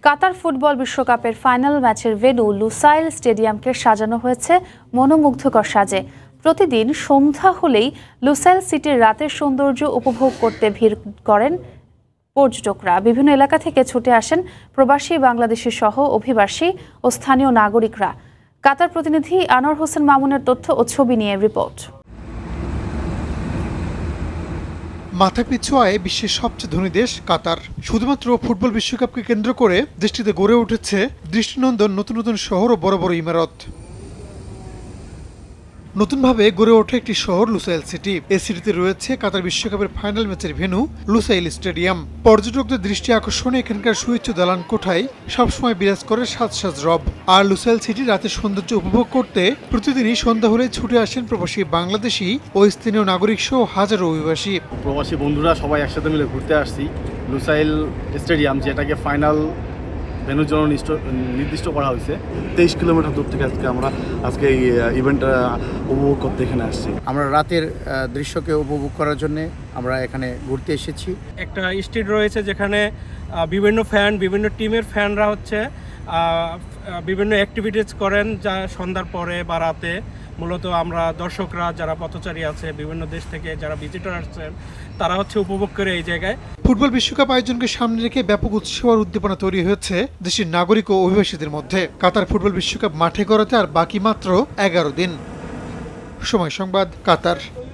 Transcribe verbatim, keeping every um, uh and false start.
কাতার football বিশ্বকাপের final ম্যাচের venue Lusail স্টেডিয়ামকে সাজানো হয়েছে মনোমুগ্ধকর সাজে। প্রতিদিন সন্ধ্যা হলেই লুসাইল সিটির রাতের সৌন্দর্য উপভোগ করতে ভিড় করেন পর্যটকরা। বিভিন্ন এলাকা থেকে ছুটে আসেন প্রবাসী বাংলাদেশি সহ অভিবাসী ও স্থানীয় নাগরিকরা। কাতার প্রতিনিধি আনোয়ার হোসেন মামুনের তথ্য ও ছবি নিয়ে রিপোর্ট। মাথাপিছু আয়ে বিশ্বের সবচেয়ে ধনী দেশ কাতার। শুধুমাত্র ফুটবল বিশ্বকাপকে কেন্দ্র করে দেশটিতে গড়ে উঠেছে দৃষ্টিনন্দন নতুন নতুন শহর ও বড় বড় ইমারত। নতুনভাবে গড়ে ওঠে একটি শহর লুসাইল সিটি। এই সিটিতে রয়েছে কাতার বিশ্বকাপের ফাইনাল ম্যাচের ভেন্যু লুসাইল স্টেডিয়াম। পর্যটকদের দৃষ্টি আকর্ষণে এখানকার সুউচ্চ দালান কোঠায় সবসময় বিরাজ করে সাজ সাজ রব। আর লুসাইল সিটি রাতের সৌন্দর্য উপভোগ করতে প্রতিদিনই সন্ধ্যা হলে ছুটে আসেন প্রবাসী বাংলাদেশি ও স্থানীয় নাগরিক সহ হাজারো অভিবাসী। প্রবাসী বন্ধুরা সবাই একসাথে মিলে ঘুরতে আসছি লুসাইল স্টেডিয়াম, যেটাকে ফাইনাল ভেন্যুর জন্য নির্দিষ্ট করা হয়েছে। তেইশ কিলোমিটার দূর থেকে আজকে আমরা আজকে এই ইভেন্টটা উপভোগ করতে এখানে আসছি। আমরা রাতের দৃশ্যকে উপভোগ করার জন্য আমরা এখানে ঘুরতে এসেছি। একটা স্ট্রিট রয়েছে যেখানে বিভিন্ন ফ্যান বিভিন্ন টিমের ফ্যানরা হচ্ছে বিভিন্ন অ্যাক্টিভিটিস করেন, যা সন্ধ্যার পরে বা রাতে। মূলত আমরা দর্শকরা যারা পথচারী আছে বিভিন্ন দেশ থেকে যারা ভিজিটর আসছেন তারা হচ্ছে উপভোগ করে এই জায়গায়। ফুটবল বিশ্বকাপ আয়োজনকে সামনে রেখে ব্যাপক উৎসাহ আর উদ্দীপনা তৈরি হয়েছে দেশের নাগরিক ও অভিবাসীদের মধ্যে। কাতার ফুটবল বিশ্বকাপ মাঠে গড়াতে আর বাকি মাত্র এগারো দিন। সময় সংবাদ, কাতার।